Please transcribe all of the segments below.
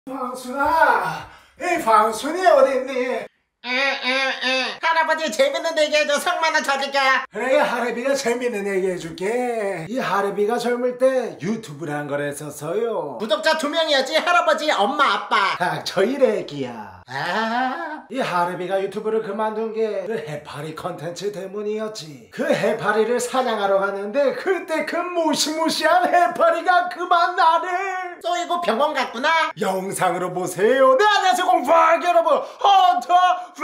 방순아, 이 방순이 어딨니? 할아버지 재밌는 얘기 해줘. 성만원 쳐줄게. 그래, 하래비가 재밌는 얘기 해줄게. 이 하래비가 젊을 때 유튜브를 한 걸 했었어요. 구독자 2명이었지. 할아버지, 엄마, 아빠. 저희 애기야. 이 하래비가 유튜브를 그만둔 게 그 해파리 컨텐츠 때문이었지. 그 해파리를 사냥하러 갔는데 그때 그 무시무시한 해파리가 그만 나를 쏘이고 병원 갔구나. 영상으로 보세요. 네, 안녕하세요 공파기 여러분, 헌터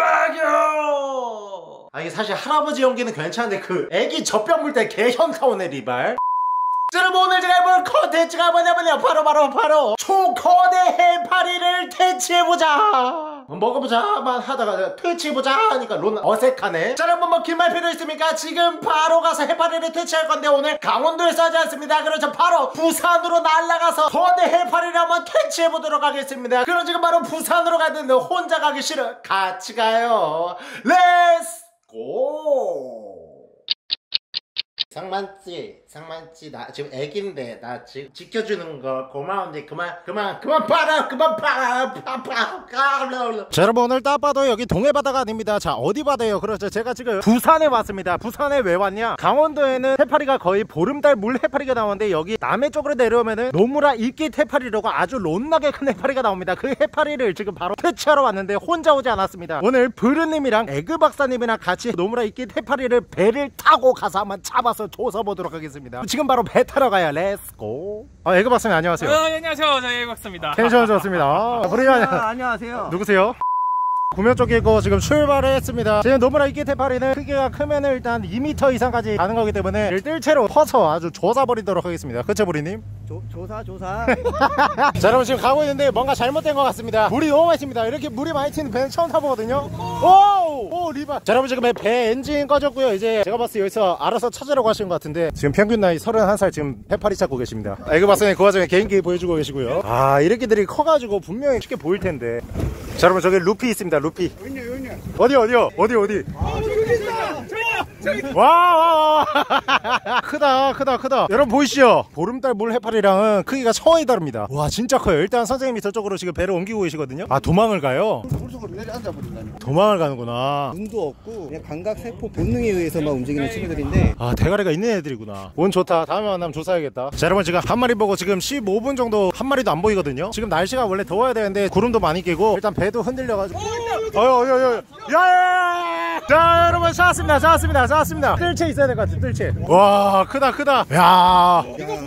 파기요. 이게 사실 할아버지 연기는 괜찮은데 그 애기 젖병 물 때 개 현타 오네 리발. 여러분, 오늘 제가 해볼 컨텐츠가 뭐냐면요, 바로 초거대 해파리를 퇴치해보자. 먹어보자만 하다가 퇴치해보자 하니까 론 어색하네. 자, 여러분 뭐 긴 말 필요 있습니까? 지금 바로 가서 해파리를 퇴치할 건데 오늘 강원도에서 하지 않습니다. 그래서 바로 부산으로 날아가서 거대 해파리를 한번 퇴치해보도록 하겠습니다. 그럼 지금 바로 부산으로 가는데 혼자 가기 싫어? 같이 가요. 렛츠 고! 상만찌 나 지금 애기인데 나 지금 지켜주는 거 고마운데 그만 봐라. 자, 여러분 오늘 딱 봐도 여기 동해바다가 아닙니다. 자, 어디 바다예요? 그렇죠, 제가 지금 부산에 왔습니다. 부산에 왜 왔냐? 강원도에는 해파리가 거의 보름달 물 해파리가 나오는데 여기 남해 쪽으로 내려오면은 노무라 입깃 해파리라고 아주 롯나게 큰 해파리가 나옵니다. 그 해파리를 지금 바로 퇴치하러 왔는데 혼자 오지 않았습니다. 오늘 브르님이랑 에그 박사님이랑 같이 노무라 입깃 해파리를 배를 타고 가서 한번 잡아서 조사보도록 하겠습니다. 지금 바로 배 타러 가요. 렛츠고. 에그 박사님 안녕하세요. 안녕하세요. 저희 에그 박사입니다. 텐션 좋습니다. 안녕하세요. 누구세요? 구면 쪽이고 지금 출발했습니다. 지금 노무라 입깃 해파리는 크기가 크면은 일단 2m 이상까지 가는 거기 때문에 뜰채로 퍼서 아주 조사버리도록 하겠습니다. 그쵸 부리님? 조사. 자, 여러분 지금 가고 있는데 뭔가 잘못된 것 같습니다. 물이 너무 많이 튑니다. 이렇게 물이 많이 튀는 배는 처음 타보거든요. 오 리바. 자, 여러분 지금 배 엔진 꺼졌고요. 이제 제가 봤을 때 여기서 알아서 찾으라고 하시는 것 같은데 지금 평균 나이 31살 지금 해파리 찾고 계십니다. 에그 박사님 그 와중에 개인기 보여주고 계시고요. 이렇게들이 커가지고 분명히 쉽게 보일 텐데. 자, 여러분 저기 루피 있습니다. 루피. 어디요? 어디? 와 크다. 여러분 보이시죠? 보름달 물 해파리랑은 크기가 차원이 다릅니다. 와, 진짜 커요. 일단 선생님이 저쪽으로 지금 배를 옮기고 계시거든요. 도망을 가요? 물속으로 내려앉아버린다니. 도망을 가는구나. 눈도 없고 그냥 감각세포 본능에 의해서만 움직이는 친구들인데 대가리가 있는 애들이구나. 운 좋다. 다음에 만나면 조사해야겠다. 자, 여러분 지금 한 마리 보고 지금 15분 정도 한 마리도 안 보이거든요. 지금 날씨가 원래 더워야 되는데 구름도 많이 끼고 일단 배도 흔들려가지고 야야야. 자, 여러분 찾았습니다. 뜰채 있어야 될 것 같아. 뜰채. 와, 크다. 야,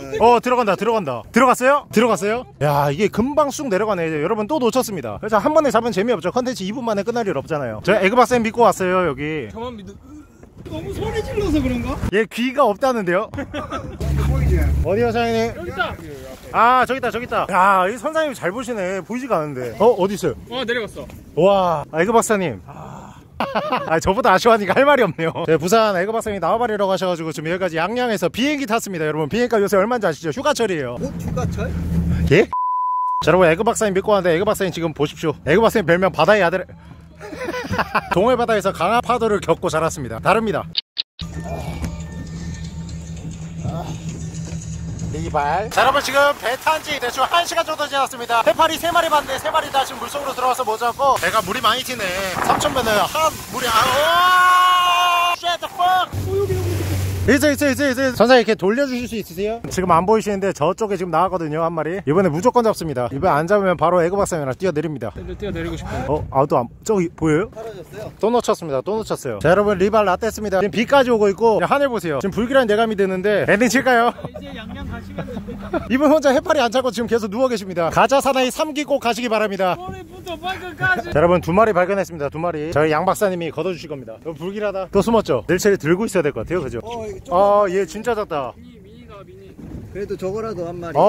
들어갔어요? 야, 이게 금방 쑥 내려가네. 여러분 또 놓쳤습니다. 그래서 한 번에 잡으면 재미없죠. 컨텐츠 2분 만에 끝날 일 없잖아요. 저 에그 박사님 믿고 왔어요. 여기 저만 믿어. 너무 소리 질러서 그런가? 얘 귀가 없다는데요? 어디요 사장님? 여기 있다. 저기 있다. 야, 이 선생님 잘 보시네. 보이지가 않는데. 어디 있어요? 내려갔어. 와, 에그 박사님. 저보다 아쉬워하니까 할 말이 없네요. 부산 에그 박사님이 나와버리라고 하셔가지고 지금 여기까지 양양에서 비행기 탔습니다. 여러분 비행기가 요새 얼마인지 아시죠? 휴가철이에요. 휴가철? 예? 자, 여러분 에그 박사님 믿고 왔는데 에그 박사님 지금 보십시오. 에그 박사님 별명 바다의 아들. 동해바다에서 강한 파도를 겪고 자랐습니다. 다릅니다. 리발. 자, 여러분 지금 배 탄지 대충 1시간 정도 지났습니다. 해파리 3마리 봤는데 3마리 다 지금 물속으로 들어와서 못 잡고 배가 물이 많이 튀네. 3,000배는 물이 Shut the fuck. 있어. 선생님 이렇게 돌려주실 수 있으세요? 지금 안 보이시는데 저쪽에 지금 나왔거든요. 한 마리. 이번에 무조건 잡습니다. 이번에 안 잡으면 바로 에그 박사님이랑 뛰어내립니다. 뛰어내리고 싶어요. 저기 보여요? 사라졌어요? 또 놓쳤어요. 자, 여러분 리발 라떼습니다. 지금 비까지 오고 있고 하늘 보세요. 지금 불길한 예감이 드는데 엔딩 칠까요? 이제 양양 가시면 됩니다. 이분 혼자 해파리 안 찾고 지금 계속 누워 계십니다. 가자 사나이 3기 꼭 가시기 바랍니다. 머리부터 발끝까지. 자, 여러분 2마리 발견했습니다. 2마리. 저희 양 박사님이 걷어주실 겁니다. 너무 불길하다. 또 숨었죠? 넬체를 들고 있어야 될 것 같아요. 그죠? 얘 진짜 작다. 미니가. 그래도 저거라도 한 마리.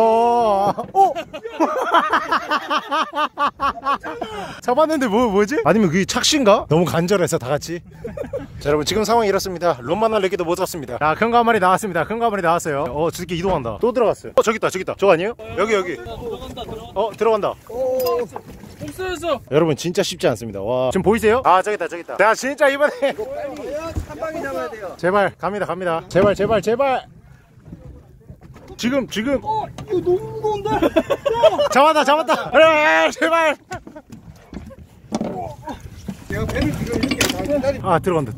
잡았는데 뭐지? 아니면 그게 착시인가? 너무 간절해서 다 같이. 자, 여러분 지금 상황이 이렇습니다. 롬만 할래기도 못 잡습니다. 큰 거 한 마리 나왔습니다. 큰 거 한 마리 나왔어요. 저 새끼 이동한다. 또 들어갔어요. 저기 있다. 저거 아니에요? 여기. 들어간다. 없어졌어. 여러분 진짜 쉽지 않습니다. 와, 지금 보이세요? 저기 있다. 자, 진짜 이번에 한 방에 잡아야 돼요. 제발 갑니다. 제발. 지금 이거 너무 무거운데? 잡았다. 그래 제발. 내가 배를 지금 이렇게 기다리. 아 들어간다.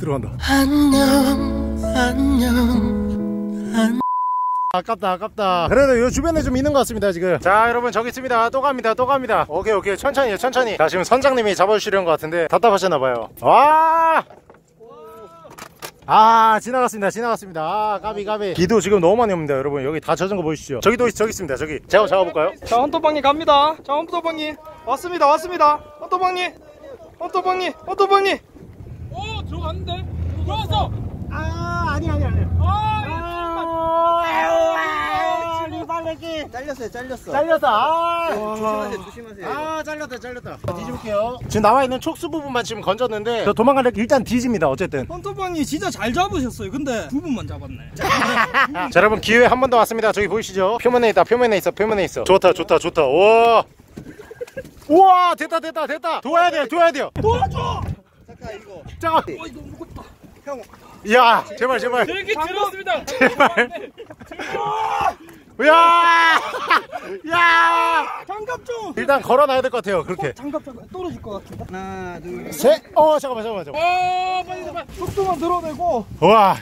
아깝다. 그래도 요 주변에 좀 있는 것 같습니다 지금. 자 여러분 저기 있습니다. 또 갑니다. 오케이 천천히. 자 지금 선장님이 잡아주시려는 것 같은데 답답하셨나봐요. 지나갔습니다. 아 까비. 비도 지금 너무 많이 옵니다 여러분. 여기 다 젖은 거 보이시죠? 저기 있습니다. 저기 제가 잡아볼까요? 자, 헌터방님 갑니다. 자, 헌터방님 왔습니다. 헌터방님. 들어갔는데? 들어왔어! 아니. 리발레기 잘렸어. 조심하세요. 잘렸다. 뒤집을게요. 지금 나와있는 촉수 부분만 지금 건졌는데 저 도망가려 일단 뒤집니다. 어쨌든 헌터방님 진짜 잘 잡으셨어요. 근데 부분만 잡았네. 자 여러분 기회 한 번 더 왔습니다. 저기 보이시죠? 표면에 있어. 좋다. 우와 됐다. 도와야 돼요. 잠깐 이거. 잠깐. 이거 무겁다. 형. 야 제발. 저렇게 들었습니다. 제발. 야 장갑 좀. 일단 걸어놔야 될 것 같아요. 그렇게. 장갑 떨어질 것 같은데. 하나, 둘, 셋. 잠깐만. 빨리. 속도만 들어내고. 우와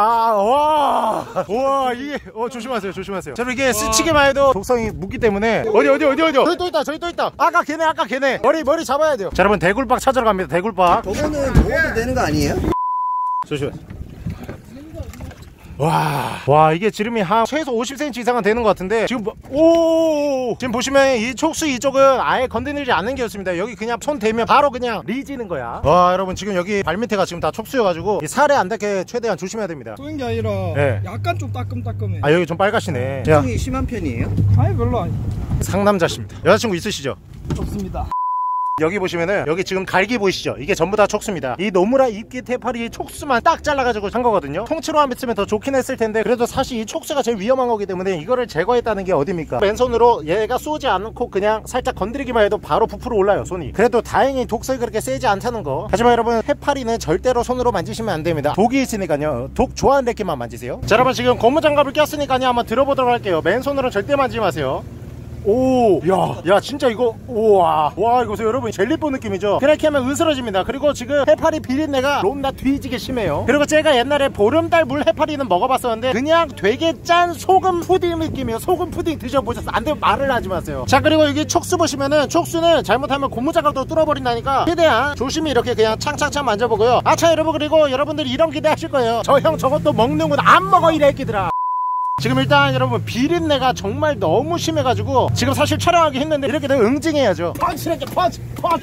이게 조심하세요. 자 이게 스치기만 해도 독성이 묻기 때문에 어디 저기 또 있다. 아까 걔네 머리 잡아야 돼요. 자 여러분 대굴박 찾으러 갑니다. 대굴박. 저거는 먹어도 되는 거 아니에요? 조심해. 와 이게 지름이 한 최소 50cm 이상은 되는 것 같은데 지금 지금 보시면 이 촉수 이쪽은 아예 건드리지 않는 게였습니다. 여기 그냥 손 대면 바로 그냥 리지는 거야. 와 여러분 지금 여기 발밑에가 지금 다 촉수여가지고 이 살에 안 닿게 최대한 조심해야 됩니다. 쏘인 게 아니라 네. 약간 좀 따끔따끔해. 아 여기 좀 빨갛시네. 통이 심한 편이에요? 아니 별로 아니. 상남자십니다. 여자친구 있으시죠? 없습니다. 여기 보시면은 여기 지금 갈기 보이시죠? 이게 전부 다 촉수입니다. 이 노무라 입깃 해파리 촉수만 딱 잘라가지고 한 거거든요. 통째로 안 뱉으면 더 좋긴 했을 텐데 그래도 사실 이 촉수가 제일 위험한 거기 때문에 이거를 제거했다는 게 어딥니까? 맨손으로 얘가 쏘지 않고 그냥 살짝 건드리기만 해도 바로 부풀어 올라요 손이. 그래도 다행히 독성이 그렇게 세지 않다는 거. 하지만 여러분 해파리는 절대로 손으로 만지시면 안 됩니다. 독이 있으니까요. 독 좋아하는 애끼만 만지세요. 자 여러분 지금 고무장갑을 꼈으니까요 한번 들어보도록 할게요. 맨손으로는 절대 만지지 마세요. 야 진짜 이거 와 이거 보세요 여러분. 젤리뽀 느낌이죠. 그렇게 하면 으스러집니다. 그리고 지금 해파리 비린내가 롬나 뒤지게 심해요. 그리고 제가 옛날에 보름달 물 해파리는 먹어봤었는데 그냥 되게 짠 소금 푸딩 느낌이에요. 소금 푸딩 드셔보셨어요? 안 되면 말을 하지 마세요. 자 그리고 여기 촉수 보시면은 촉수는 잘못하면 고무장갑도 뚫어버린다니까 최대한 조심히 이렇게 그냥 창창창 만져보고요. 아차 여러분 그리고 여러분들이 이런 기대 하실 거예요. 저 형 저것도 먹는구나. 안 먹어 이 애기들아. 지금 일단 여러분 비린내가 정말 너무 심해가지고 지금 사실 촬영하기 힘든데 이렇게 되면 응징해야죠. 펀치 이렇게 펀치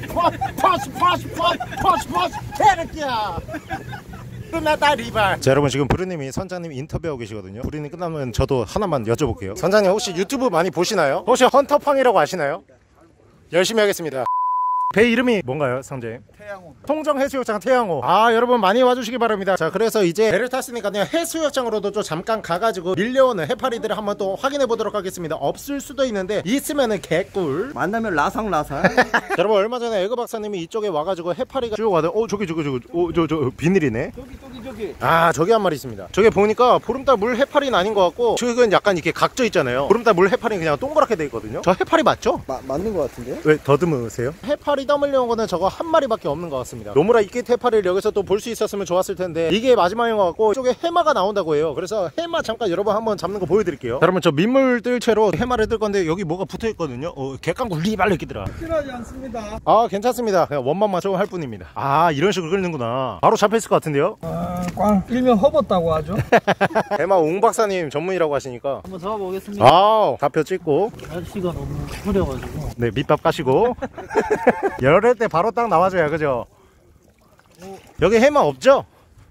개새끼야. 끝났다 리발. 자 여러분 지금 부르님이 선장님 인터뷰하고 계시거든요. 부르님 끝나면 저도 하나만 여쭤볼게요. 선장님 혹시 유튜브 많이 보시나요? 혹시 헌터팡이라고 아시나요? 열심히 하겠습니다. 배 이름이 뭔가요 선장님? 태양호. 통정해수욕장 태양호. 여러분 많이 와주시기 바랍니다. 자 그래서 이제 배를 탔으니까요 해수욕장으로도 좀 잠깐 가가지고 밀려오는 해파리들을 한번 또 확인해 보도록 하겠습니다. 없을 수도 있는데 있으면은 개꿀. 만나면 라상라상. 여러분 얼마 전에 에그 박사님이 이쪽에 와가지고 해파리가 쭉 와서 저기 저 비늘이네. 저기. 저기 한 마리 있습니다. 저기 보니까 보름달 물 해파리는 아닌 것 같고 저기는 약간 이렇게 각져 있잖아요. 보름달 물 해파리는 그냥 동그랗게 돼 있거든요. 저 해파리 맞죠? 맞는 것 같은데요? 왜 더듬으세요? 해파리 떠물려온 거는 저거 한 마리밖에 없는 것 같습니다. 노무라 이끼 해파리를 여기서 또 볼 수 있었으면 좋았을 텐데 이게 마지막인 것 같고 이쪽에 해마가 나온다고 해요. 그래서 해마 잠깐 여러분 한번 잡는 거 보여드릴게요. 여러분 저 민물 뜰 채로 해마를 뜰 건데 여기 뭐가 붙어 있거든요. 객강구 리발로 끼더라. 필요하지 않습니다. 괜찮습니다. 그냥 원만 좀 할 뿐입니다. 이런 식으로 끓는구나. 바로 잡혔을 것 같은데요. 꽝 일명 허벗다고 하죠. 해마 옹 박사님 전문이라고 하시니까 한번 잡아보겠습니다. 좌표 찍고 날씨가 너무 흐려가지고. 네 밑밥 까시고 열을 때 바로 딱 나와줘야 그죠? 여기 해마 없죠?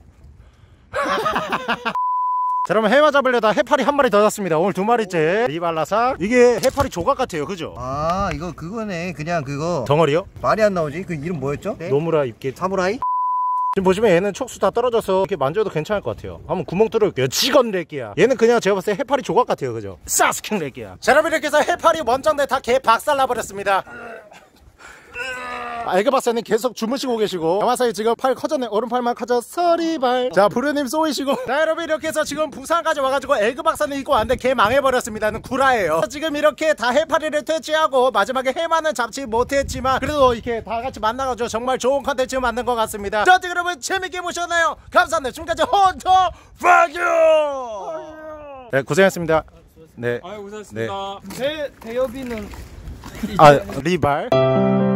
자 그러면 해마 잡으려다 해파리 한 마리 더 잡습니다. 오늘 2마리째 리발라사. 이게 해파리 조각 같아요 그죠? 이거 그거네. 그냥 그거 덩어리요? 말이 안 나오지. 그 이름 뭐였죠? 노무라 입게. 사무라이? 지금 보시면 얘는 촉수 다 떨어져서 이렇게 만져도 괜찮을 것 같아요. 한번 구멍 뚫어볼게요. 직원 렉기야. 얘는 그냥 제가 봤을 때 해파리 조각 같아요 그죠? 사스킹 렉기야. 자 여러분 이렇게 해서 해파리 원정대 다 개 박살나버렸습니다. 에그 박사님 계속 주무시고 계시고 양화사님 지금 팔 커졌네. 오른팔만 커졌어 리발. 자 부르님 쏘이시고. 자 여러분 이렇게 해서 지금 부산까지 와가지고 에그 박사님 입고 왔는데 개 망해버렸습니다는 구라예요. 지금 이렇게 다 해파리를 퇴치하고 마지막에 해만은 잡지 못했지만 그래도 이렇게 다 같이 만나가지고 정말 좋은 컨텐츠 만든 것 같습니다. 자 여러분 재밌게 보셨나요? 감사합니다. 지금까지 헌터 파규. 네 고생했습니다. 네. 아유 고생했습니다. 대여비는 아 리발.